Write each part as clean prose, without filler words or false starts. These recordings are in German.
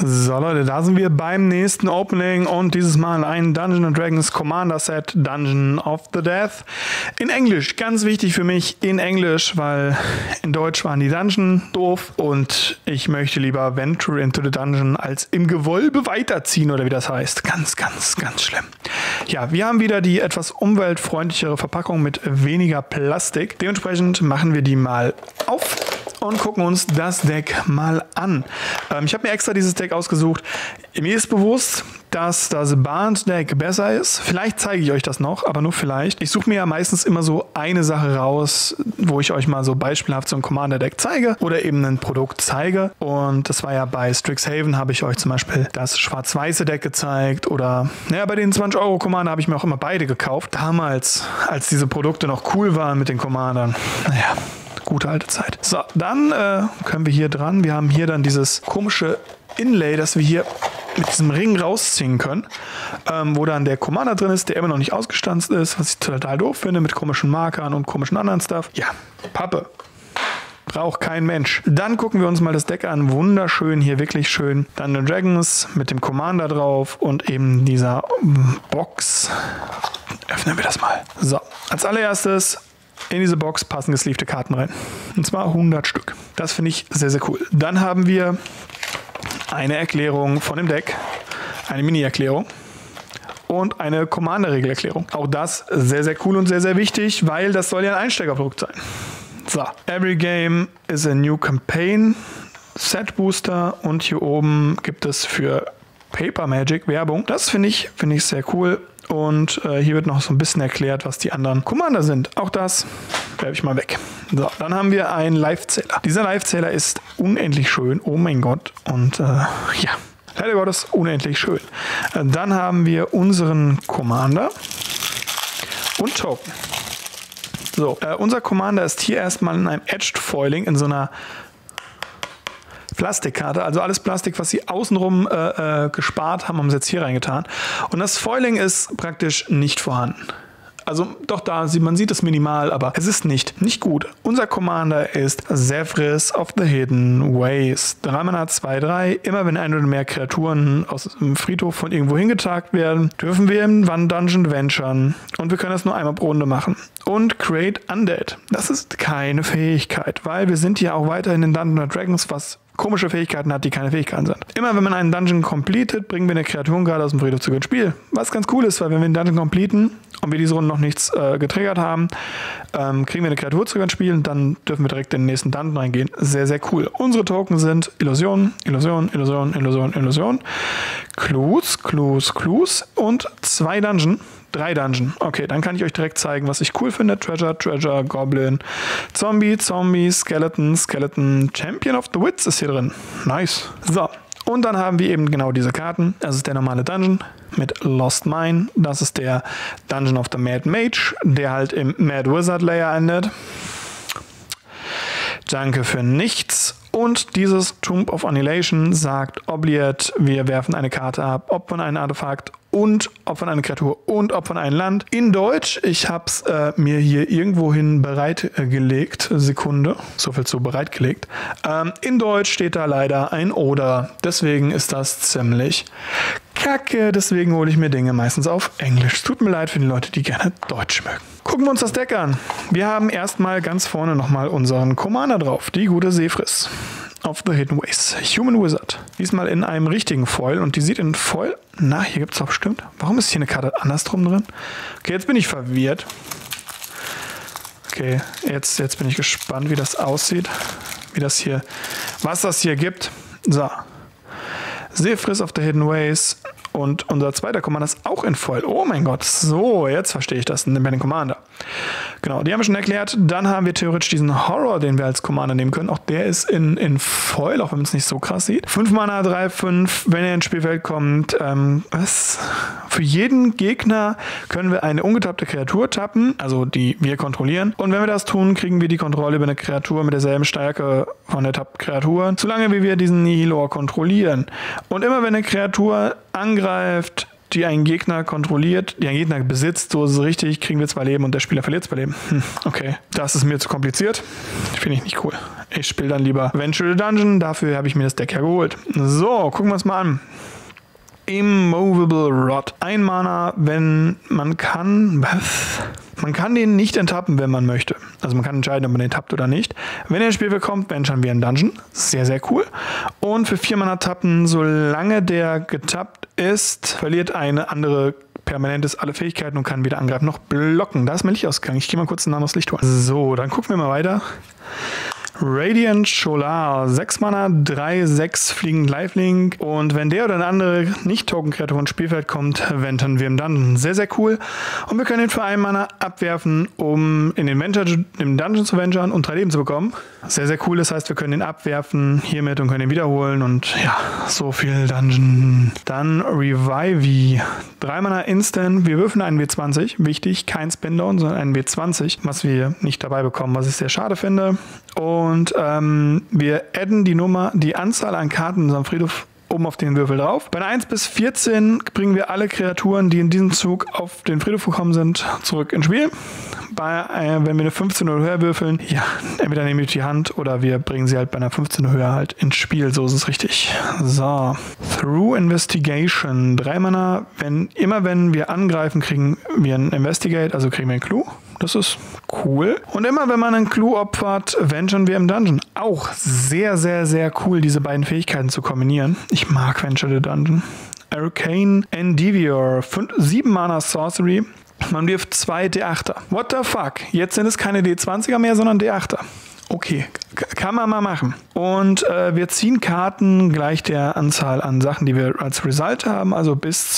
So Leute, da sind wir beim nächsten Opening und dieses Mal ein Dungeons & Dragons Commander Set Dungeon of the Death. In Englisch, ganz wichtig für mich, in Englisch, weil in Deutsch waren die Dungeon doof und ich möchte lieber Venture into the Dungeon als im Gewölbe weiterziehen oder wie das heißt. Ganz, ganz, ganz schlimm. Ja, wir haben wieder die etwas umweltfreundlichere Verpackung mit weniger Plastik. Dementsprechend machen wir die mal auf und gucken uns das Deck mal an. Ich habe mir extra dieses Deck ausgesucht. Mir ist bewusst, dass das Band-Deck besser ist. Vielleicht zeige ich euch das noch, aber nur vielleicht. Ich suche mir ja meistens immer so eine Sache raus, wo ich euch mal so beispielhaft so ein Commander-Deck zeige oder eben ein Produkt zeige. Und das war ja bei Strixhaven, habe ich euch zum Beispiel das schwarz-weiße Deck gezeigt. Oder naja, bei den 20 € Commander habe ich mir auch immer beide gekauft. Damals, als diese Produkte noch cool waren mit den Commandern. Naja, gute alte Zeit. So, dann können wir hier dran. Wir haben hier dann dieses komische Inlay, das wir hier mit diesem Ring rausziehen können, wo dann der Commander drin ist, der immer noch nicht ausgestanzt ist, was ich total doof finde, mit komischen Markern und komischen anderen Stuff. Ja, Pappe. Braucht kein Mensch. Dann gucken wir uns mal das Deck an. Wunderschön, hier wirklich schön. Dungeons & Dragons mit dem Commander drauf und eben dieser Box. Öffnen wir das mal. So, als allererstes in diese Box passen gesleevte Karten rein. Und zwar 100 Stück. Das finde ich sehr, sehr cool. Dann haben wir eine Erklärung von dem Deck. Eine Mini-Erklärung. Und eine Commander-Regelerklärung. Auch das sehr, sehr cool und sehr, sehr wichtig, weil das soll ja ein Einsteigerprodukt sein. So. Every game is a new campaign. Set Booster. Und hier oben gibt es für Paper Magic Werbung. Das finde ich sehr cool. Und hier wird noch so ein bisschen erklärt, was die anderen Commander sind. Auch das werfe ich mal weg. So, dann haben wir einen Live-Zähler. Dieser Live-Zähler ist unendlich schön. Oh mein Gott. Und ja, leider Gottes unendlich schön. Dann haben wir unseren Commander und Token. So, unser Commander ist hier erstmal in einem Edged Foiling in so einer Plastikkarte, also alles Plastik, was sie außenrum gespart haben, haben sie jetzt hier reingetan. Und das Foiling ist praktisch nicht vorhanden. Also doch, man sieht es minimal, aber es ist nicht gut. Unser Commander ist Zephrys of the Hidden Ways. 3 Mana, 2/3. Immer wenn ein oder mehr Kreaturen aus dem Friedhof von irgendwo hingetagt werden, dürfen wir im Dungeon venturen. Und wir können das nur einmal pro Runde machen. Und Create Undead. Das ist keine Fähigkeit, weil wir sind ja auch weiterhin in Dungeons & Dragons, was komische Fähigkeiten hat, die keine Fähigkeiten sind. Immer wenn man einen Dungeon completet, bringen wir eine Kreaturenkarte aus dem Friedhof zurück ins Spiel. Was ganz cool ist, weil wenn wir einen Dungeon completen und wir diese Runde noch nichts getriggert haben, kriegen wir eine Kreatur zurück ins Spiel und dann dürfen wir direkt in den nächsten Dungeon reingehen. Sehr, sehr cool. Unsere Token sind Illusion, Illusion, Illusion, Illusion, Illusion, Clues, Clues, Clues und 2 Dungeon. 3 Dungeon. Okay, dann kann ich euch direkt zeigen, was ich cool finde. Treasure, Treasure, Goblin, Zombie, Zombie, Skeleton, Skeleton, Champion of the Wits ist hier drin. Nice. So, und dann haben wir eben genau diese Karten. Das ist der normale Dungeon mit Lost Mine. Das ist der Dungeon of the Mad Mage, der halt im Mad Wizard Layer endet. Danke für nichts. Und dieses Tomb of Annihilation sagt Obliat, wir werfen eine Karte ab, ob von einem Artefakt und ob von einer Kreatur und ob von einem Land. In Deutsch, ich habe es mir hier irgendwohin bereitgelegt. Sekunde, so viel zu bereitgelegt. In Deutsch steht da leider ein Oder. Deswegen ist das ziemlich kacke. Deswegen hole ich mir Dinge meistens auf Englisch. Es tut mir leid für die Leute, die gerne Deutsch mögen. Gucken wir uns das Deck an. Wir haben erstmal ganz vorne nochmal unseren Commander drauf. Die gute Zephrys of the Hidden Ways. Human Wizard. Diesmal in einem richtigen Foil. Und die sieht in Foil... Na, hier gibt es doch bestimmt. Warum ist hier eine Karte andersrum drin? Okay, jetzt bin ich verwirrt. Okay, jetzt bin ich gespannt, wie das aussieht. Was das hier gibt. So. Zephrys of the Hidden Ways. Und unser zweiter Commander ist auch in Foil. Oh mein Gott, so, jetzt verstehe ich das bei den Commander. Genau, die haben wir schon erklärt. Dann haben wir theoretisch diesen Horror, den wir als Commander nehmen können. Auch der ist in Foil, auch wenn man es nicht so krass sieht. 5 Mana, 3/5, wenn er ins Spielfeld kommt. Für jeden Gegner können wir eine ungetappte Kreatur tappen, also die wir kontrollieren. Und wenn wir das tun, kriegen wir die Kontrolle über eine Kreatur mit derselben Stärke von der Tapp-Kreatur, solange wie wir diesen Nihilor kontrollieren. Und immer wenn eine Kreatur angreift, die einen Gegner kontrolliert, die einen Gegner besitzt, so ist es richtig, kriegen wir 2 Leben und der Spieler verliert 2 Leben. Okay, das ist mir zu kompliziert. Finde ich nicht cool. Ich spiele dann lieber Venture the Dungeon, dafür habe ich mir das Deck ja geholt. So, gucken wir uns mal an. Immovable Rod. 1 Mana, wenn man kann... Was? Man kann den nicht enttappen, wenn man möchte. Also man kann entscheiden, ob man den tappt oder nicht. Wenn er ins Spiel kommt, venturen wir einen Dungeon. Sehr, sehr cool. Und für 4 Mana tappen, solange der getappt ist, verliert eine andere permanentes alle Fähigkeiten und kann weder angreifen noch blocken. Da ist mein Licht ausgegangen. Ich gehe mal kurz ein anderes Licht holen. So, dann gucken wir mal weiter. Radiant Scholar, 6 Mana, 3/6 fliegend Lifelink. Und wenn der oder eine andere Nicht-Token-Kreatur ins Spielfeld kommt, wentern wir im Dungeon. Sehr, sehr cool. Und wir können ihn für 1 Mana abwerfen, um in den Dungeon zu venturen und 3 Leben zu bekommen. Sehr, sehr cool. Das heißt, wir können ihn abwerfen hiermit und können ihn wiederholen. Und ja, so viel Dungeon. Dann Revive. 3 Mana Instant. Wir würfeln einen W20. Wichtig, kein Spin-Down, sondern einen W20, was wir nicht dabei bekommen, was ich sehr schade finde. Und wir adden die Anzahl an Karten in unserem Friedhof oben auf den Würfel drauf. Bei einer 1 bis 14 bringen wir alle Kreaturen, die in diesem Zug auf den Friedhof gekommen sind, zurück ins Spiel. Wenn wir eine 15 oder höher würfeln, ja, entweder nehmen wir die Hand oder wir bringen sie halt bei einer 15 oder höher halt ins Spiel. So ist es richtig. So. Through Investigation. 3 Mana. Wenn wir angreifen, kriegen wir einen Investigate, also kriegen wir einen Clue. Das ist cool. Und immer wenn man einen Clue opfert, venturen wir im Dungeon. Auch sehr, sehr, sehr cool, diese beiden Fähigkeiten zu kombinieren. Ich mag Venture the Dungeon. Arcane Endeavor. 7 Mana Sorcery. Man wirft 2 D8er. What the fuck? Jetzt sind es keine D20er mehr, sondern D8er. Okay, kann man mal machen. Und wir ziehen Karten gleich der Anzahl an Sachen, die wir als Result haben. Also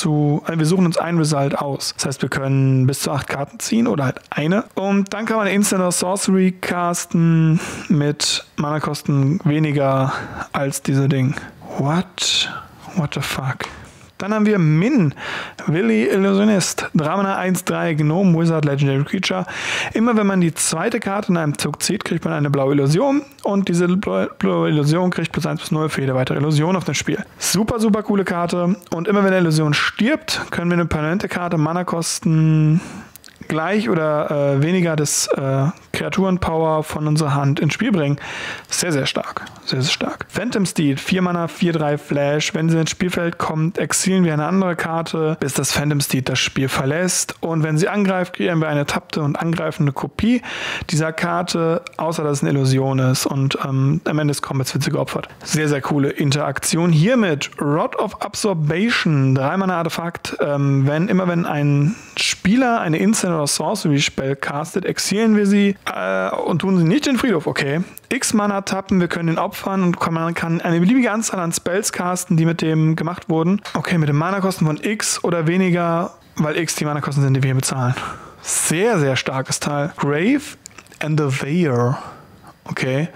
wir suchen uns ein Result aus. Das heißt, wir können bis zu 8 Karten ziehen oder halt eine. Und dann kann man Instant oder Sorcery casten mit Mana-Kosten weniger als diese Ding. What the fuck? Dann haben wir Min, Willy Illusionist, 3 Mana 1/3 Gnome Wizard Legendary Creature. Immer wenn man die zweite Karte in einem Zug zieht, kriegt man eine blaue Illusion und diese blaue Illusion kriegt +1/+0 für jede weitere Illusion auf dem Spiel. Super, super coole Karte und immer wenn eine Illusion stirbt, können wir eine permanente Karte Mana-Kosten gleich oder weniger des Kreaturenpower von unserer Hand ins Spiel bringen. Sehr, sehr stark. Sehr, sehr stark. Phantom Steed, 4 Mana, 4/3 Flash. Wenn sie ins Spielfeld kommt, exilieren wir eine andere Karte, bis das Phantom Steed das Spiel verlässt. Und wenn sie angreift, kreieren wir eine tappte und angreifende Kopie dieser Karte, außer dass es eine Illusion ist. Und am Ende des Combats wird sie geopfert. Sehr, sehr coole Interaktion. Hiermit Rod of Absorption, 3 Mana Artefakt. Wenn ein Spieler eine Instant oder Sorcery Spell castet, exilieren wir sie und tun sie nicht in den Friedhof. Okay. X Mana tappen, wir können den opfern und man kann eine beliebige Anzahl an Spells casten, die mit dem gemacht wurden. Okay, mit den Mana-Kosten von X oder weniger, weil X die Mana-Kosten sind, die wir hier bezahlen. Sehr, sehr starkes Teil. Grave and the Veil. Okay.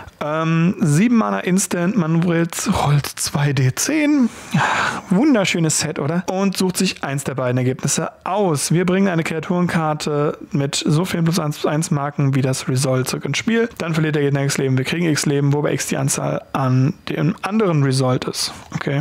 7 Mana Instant, man rollt 2D10. Wunderschönes Set, oder? Und sucht sich eins der beiden Ergebnisse aus. Wir bringen eine Kreaturenkarte mit so vielen +1/+1 Marken wie das Result zurück ins Spiel. Dann verliert der Gegner X Leben. Wir kriegen X Leben, wobei X die Anzahl an dem anderen Result ist. Okay.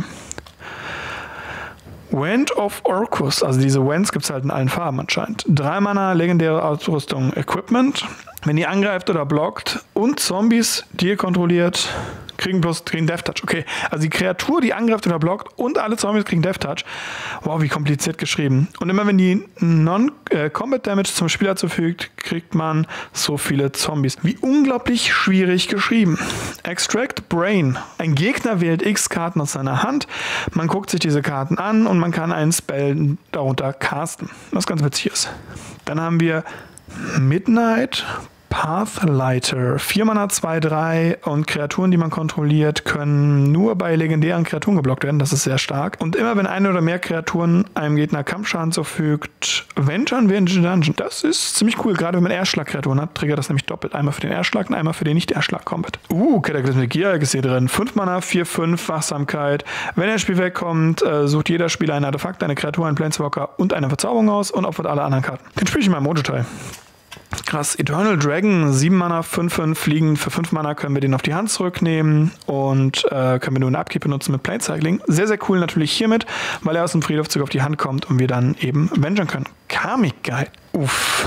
Wand of Orcus, also diese Wands gibt es halt in allen Farben anscheinend. 3 Mana, legendäre Ausrüstung, Equipment. Wenn ihr angreift oder blockt und Zombies, die ihr kontrolliert, kriegen Death Touch. Okay, also die Kreatur, die angreift oder blockt und alle Zombies kriegen Death Touch. Wow, wie kompliziert geschrieben. Und immer wenn die Non-Combat Damage zum Spieler zufügt, kriegt man so viele Zombies. Wie unglaublich schwierig geschrieben. Extract Brain. Ein Gegner wählt X Karten aus seiner Hand. Man guckt sich diese Karten an und man kann einen Spell darunter casten. Was ganz witzig ist. Dann haben wir Midnight Pathlighter. 4 Mana 2/3 und Kreaturen, die man kontrolliert, können nur bei legendären Kreaturen geblockt werden. Das ist sehr stark. Und immer wenn eine oder mehr Kreaturen einem Gegner Kampfschaden zufügt, venturen wir in den Dungeon. Das ist ziemlich cool. Gerade wenn man Erschlag-Kreaturen hat, triggert das nämlich doppelt. Einmal für den Erschlag und einmal für den Nicht-Erschlag-Combat. Cataclysmic Gear ist hier drin. 5 Mana, 4/5 Wachsamkeit. Wenn er Spiel wegkommt, sucht jeder Spieler ein Artefakt, eine Kreatur, einen Planeswalker und eine Verzauberung aus und opfert alle anderen Karten. Den spiele ich in meinem Mojo-Teil. Krass, Eternal Dragon, 7 Mana, 5/5 fliegen. Für 5 Mana können wir den auf die Hand zurücknehmen und können wir nur eine Upkeep benutzen mit Planecycling. Sehr, sehr cool natürlich hiermit, weil er aus dem Friedhof zurück auf die Hand kommt und wir dann eben venturen können. Karmic Guide. 5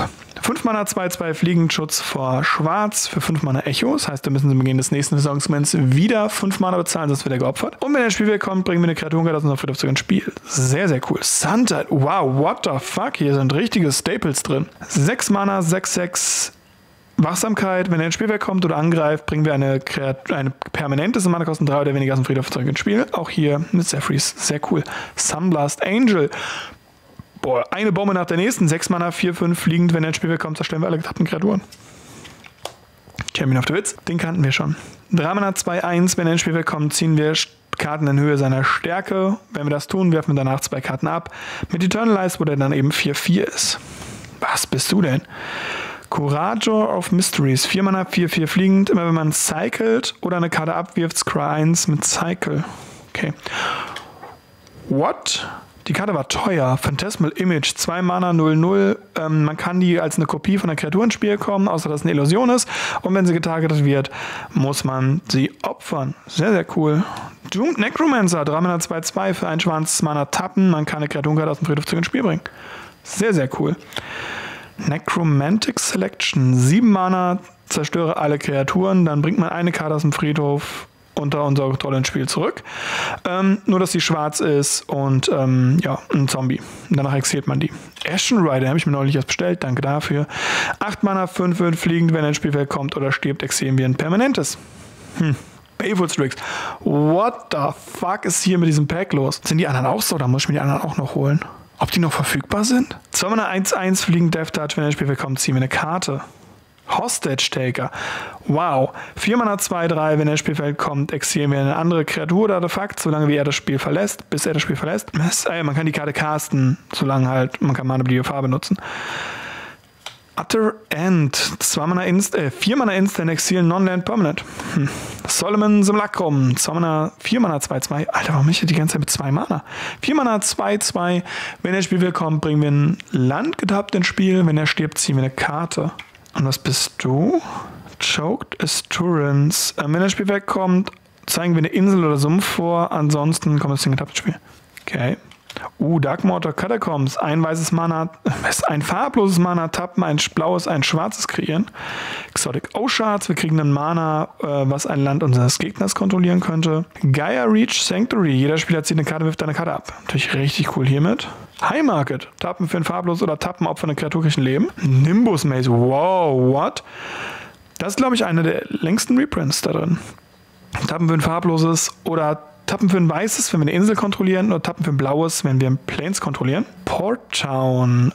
5 Mana 2/2 Fliegenschutz vor Schwarz für 5 Mana Echo. Das heißt, da müssen sie am Beginn des nächsten Saisonsegments wieder 5 Mana bezahlen, sonst wird er geopfert. Und wenn der Spielweg kommt, bringen wir eine Kreatur aus unserem Friedhof zurück ins Spiel. Sehr, sehr cool. Sunlight. Wow, what the fuck? Hier sind richtige Staples drin. 6 Mana, 6/6 Wachsamkeit. Wenn er ins Spielwerk kommt oder angreift, bringen wir eine permanente Mana kosten 3 oder weniger aus dem Friedhof zurück ins Spiel. Auch hier mit Zephyrs. Sehr cool. Sunblast Angel. Boah, eine Bombe nach der nächsten. 6 Mana, 4/5 fliegend. Wenn er ins Spielwerk kommt, zerstören wir alle getappten Kreaturen. Champion of the Wits. Den kannten wir schon. 3 Mana, 2/1. Wenn er ins Spielwerk kommt, ziehen wir Karten in Höhe seiner Stärke. Wenn wir das tun, werfen wir danach 2 Karten ab. Mit Eternalize, wo der dann eben 4/4 ist. Was bist du denn? Curator of Mysteries, 4 Mana, 4/4 fliegend. Immer wenn man cycelt oder eine Karte abwirft, Scry 1 mit Cycle. Okay. What? Die Karte war teuer. Phantasmal Image, 2 Mana, 0/0. Man kann die als eine Kopie von der Kreatur ins Spiel kommen, außer dass es eine Illusion ist. Und wenn sie getargetet wird, muss man sie opfern. Sehr, sehr cool. Doomed Necromancer, 3 Mana, 2/2 für ein schwarzes Mana tappen. Man kann eine Kreaturenkarte aus dem Friedhof zurück ins Spiel bringen. Sehr, sehr cool. Necromantic Selection, 7 Mana, zerstöre alle Kreaturen, dann bringt man eine Karte aus dem Friedhof unter unser Kontrolle ins Spiel zurück. Nur, dass sie schwarz ist und ja, ein Zombie. Danach exiliert man die. Ashen Rider habe ich mir neulich erst bestellt, danke dafür. 8 Mana, 5/5 fliegend, wenn er ins Spielfeld kommt oder stirbt, exilieren wir ein permanentes. Baleful Strix. What the fuck ist hier mit diesem Pack los? Sind die anderen auch so? Da muss ich mir die anderen auch noch holen. Ob die noch verfügbar sind? 2 Mana 1/1 fliegen Death Touch, wenn er ins Spiel kommt, ziehen wir eine Karte. Hostage Taker. Wow. 4 Mana 2/3, wenn er ins Spielfeld kommt, exilieren wir eine andere Kreatur oder Artefakt, solange wie er das Spiel verlässt, bis er das Spiel verlässt. Man kann die Karte casten, solange halt, man kann Mana-beliebige Farbe nutzen. Utter End. 4 Mana Instant, Exil, Non-Land Permanent. Solomon Simulacrum. 2 Mana, 4 Mana 2/2. Alter, warum ich die ganze Zeit mit 2 Mana? 4 Mana 2/2. Wenn er ins Spiel kommt, bringen wir ein Land getappt ins Spiel. Wenn er stirbt, ziehen wir eine Karte. Und was bist du? Choked Asturance. Wenn er ins Spiel wegkommt, zeigen wir eine Insel oder Sumpf vor. Ansonsten kommt das Ding getappt ins Spiel. Okay. Darkwater Catacombs, ein weißes Mana, ein farbloses Mana tappen, ein blaues, ein schwarzes kreieren. Exotic Shards, wir kriegen ein Mana, was ein Land unseres Gegners kontrollieren könnte. Gaia Reach Sanctuary, jeder Spieler zieht eine Karte, wirft eine Karte ab. Natürlich richtig cool hiermit. High Market, tappen für ein farbloses oder tappen Opfer eine Kreatur kriegt ein Leben. Nimbus Maze, wow, what? Das ist, glaube ich, eine der längsten Reprints da drin. Tappen für ein farbloses oder tappen für ein weißes, wenn wir eine Insel kontrollieren, oder tappen für ein blaues, wenn wir Plains kontrollieren. Port Town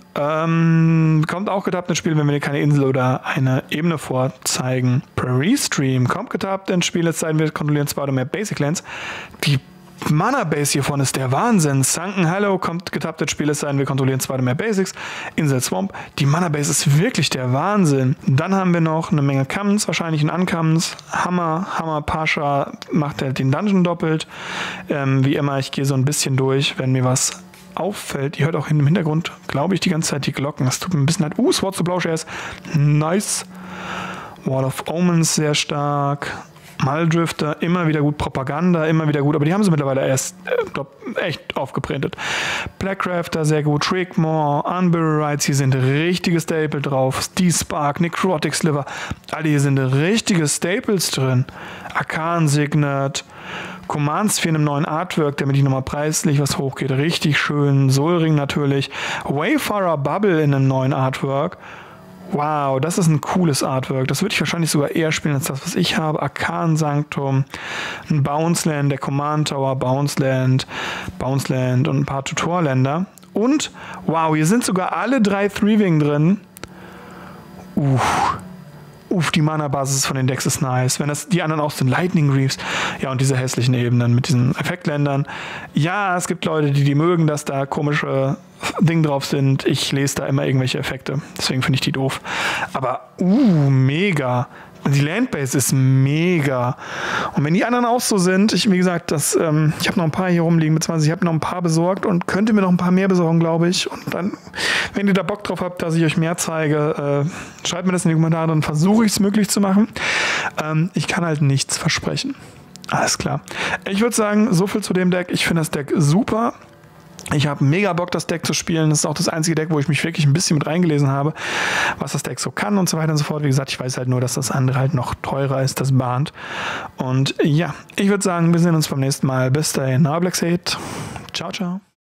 kommt auch getappt ins Spiel, wenn wir keine Insel oder eine Ebene vorzeigen. Prairie Stream kommt getappt ins Spiel, es sei denn, wir kontrollieren 2 oder mehr Basic Lands. Die Mana-Base hiervon ist der Wahnsinn. Sunken Hallow kommt getappt ins Spiel, es sei denn, wir kontrollieren 2 oder mehr Basics. Insel Swamp, die Mana-Base ist wirklich der Wahnsinn. Dann haben wir noch eine Menge Commons, wahrscheinlich ein Uncommons. Hammer Pasha macht halt den Dungeon doppelt. Wie immer, ich gehe so ein bisschen durch, wenn mir was auffällt. Ihr hört auch im Hintergrund, glaube ich, die ganze Zeit die Glocken. Das tut mir ein bisschen leid. Swords to Plowshares, nice. Wall of Omens, sehr stark. Muldrifter, immer wieder gut. Propaganda, immer wieder gut. Aber die haben sie mittlerweile erst echt aufgeprintet. Blackcrafter, sehr gut. Trickmore, Unburial Rights, hier sind richtige Staples drauf. D-Spark, Necrotic Sliver. Alle hier sind richtige Staples drin. Arcan Signet. Commands für einen neuen Artwork, damit ich nochmal preislich was hochgeht. Richtig schön. Solring natürlich. Wayfarer Bubble in einem neuen Artwork. Wow, das ist ein cooles Artwork. Das würde ich wahrscheinlich sogar eher spielen als das, was ich habe. Arcan Sanctum, ein Bounceland, der Command Tower, Bounceland und ein paar Tutorländer. Und, wow, hier sind sogar alle 3 Three-Wing drin. Die Mana-Basis von den Decks ist nice. Wenn das die anderen auch sind, Lightning Reefs. Ja, und diese hässlichen Ebenen mit diesen Effektländern. Ja, es gibt Leute, die mögen, dass da komische Dinge drauf sind. Ich lese da immer irgendwelche Effekte. Deswegen finde ich die doof. Aber, mega. Die Landbase ist mega. Und wenn die anderen auch so sind, wie gesagt, ich habe noch ein paar hier rumliegen, beziehungsweise ich habe noch ein paar besorgt und könnte mir noch ein paar mehr besorgen, glaube ich. Und dann, wenn ihr da Bock drauf habt, dass ich euch mehr zeige, schreibt mir das in die Kommentare, dann versuche ich es möglich zu machen. Ich kann halt nichts versprechen. Alles klar. Ich würde sagen, so viel zu dem Deck. Ich finde das Deck super. Ich habe mega Bock, das Deck zu spielen. Das ist auch das einzige Deck, wo ich mich wirklich ein bisschen mit reingelesen habe, was das Deck so kann und so weiter und so fort. Wie gesagt, ich weiß halt nur, dass das andere halt noch teurer ist, das Bant. Und ja, ich würde sagen, wir sehen uns beim nächsten Mal. Bis dahin, Black Seed. Ciao, ciao.